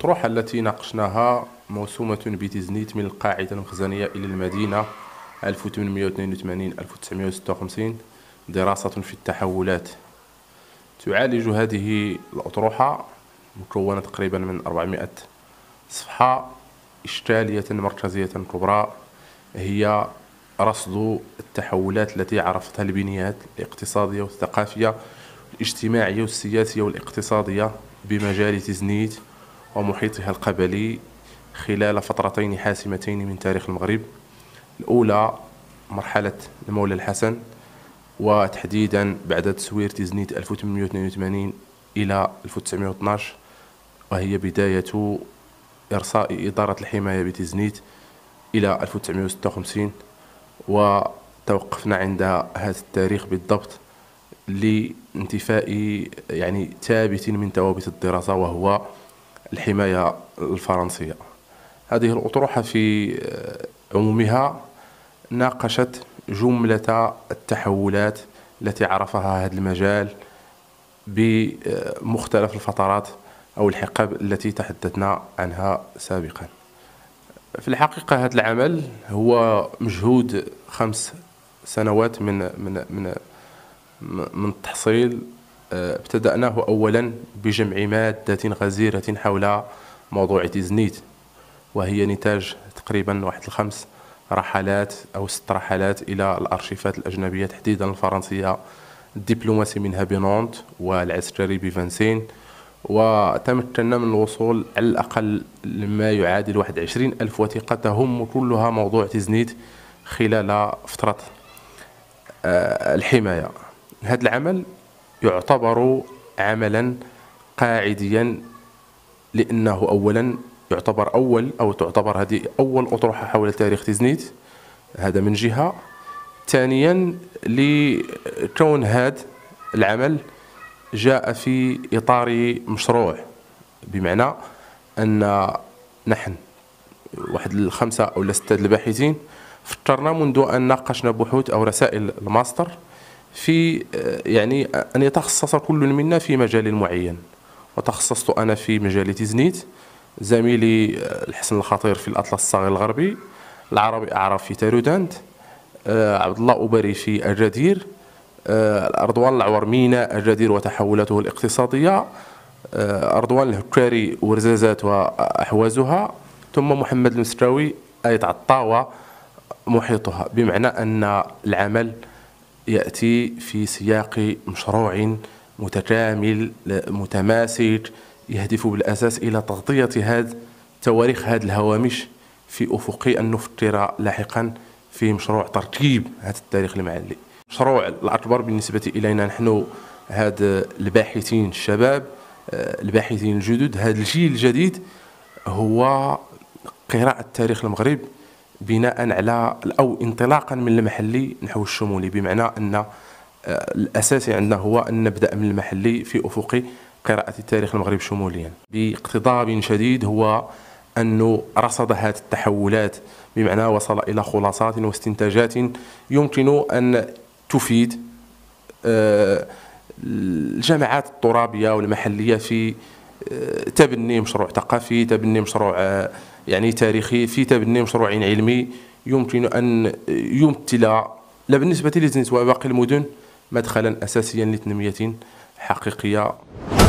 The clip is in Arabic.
الأطروحة التي ناقشناها موسومة بتزنيت من القاعدة المخزنية إلى المدينة 1882-1956 دراسة في التحولات. تعالج هذه الأطروحة مكونة تقريبا من 400 صفحة إشكالية مركزية كبرى، هي رصد التحولات التي عرفتها البنيات الاقتصادية والثقافية الاجتماعية والسياسية والاقتصادية بمجال تزنيت ومحيطها القبلي خلال فترتين حاسمتين من تاريخ المغرب. الأولى مرحلة المولى الحسن، وتحديدا بعد تسوير تزنيت 1882 إلى 1912، وهي بداية إرساء إدارة الحماية بتزنيت إلى 1956، وتوقفنا عند هذا التاريخ بالضبط لانتفاء ثابت من ثوابت الدراسة وهو الحماية الفرنسية. هذه الأطروحة في عمومها ناقشت جملة التحولات التي عرفها هذا المجال بمختلف الفترات أو الحقب التي تحدثنا عنها سابقا. في الحقيقة هذا العمل هو مجهود 5 سنوات من التحصيل. ابتدأناه أولا بجمع مادة غزيرة حول موضوع تزنيت، وهي نتاج تقريبا 5 رحلات أو 6 رحلات إلى الأرشيفات الأجنبية، تحديدا الفرنسية، الدبلوماسي منها بنونت والعسكري بفانسين، وتمكنا من الوصول على الأقل لما يعادل 21,000 وثيقة تهم كلها موضوع تزنيت خلال فترة الحماية. هذا العمل يعتبر عملا قاعديا، لأنه أولا تعتبر هذه أول أطروحة حول تاريخ تزنيت، هذا من جهة. ثانيا لكون هذا العمل جاء في إطار مشروع، بمعنى أن نحن واحد 5 أو 6 الباحثين فكرنا منذ أن ناقشنا بحوث أو رسائل الماستر في أن يتخصص كل منا في مجال معين، وتخصصت أنا في مجال تزنيت، زميلي الحسن الخطير في الأطلس الصغير الغربي، العربي أعرف في تارودانت، عبد الله أبري في الجدير، أرضوان العور ميناء الجدير وتحولاته الاقتصادية، أرضوان الهكاري ورزازات وأحوازها، ثم محمد المسراوي آية عطا ومحيطها. بمعنى أن العمل يأتي في سياق مشروع متكامل متماسك يهدف بالأساس إلى تغطية تواريخ هذه الهوامش في أفق أن نفكر لاحقا في مشروع ترتيب هذا التاريخ المحلي. المشروع الأكبر بالنسبة إلينا نحن هذا الباحثين الشباب، الباحثين الجدد، هذا الجيل الجديد، هو قراءة تاريخ المغرب بناء على أو انطلاقا من المحلي نحو الشمولي، بمعنى أن الأساسي عندنا هو أن نبدأ من المحلي في أفق قراءة تاريخ المغرب شموليا. باقتضاب شديد هو أنه رصد هذه التحولات، بمعنى وصل إلى خلاصات واستنتاجات يمكن أن تفيد الجماعات الترابية والمحلية في تبني مشروع ثقافي، تبني مشروع تاريخي، في تبني مشروع علمي يمكن أن يمثل لا بالنسبة لتزنيت وباقي المدن مدخلا أساسيا لتنمية حقيقية.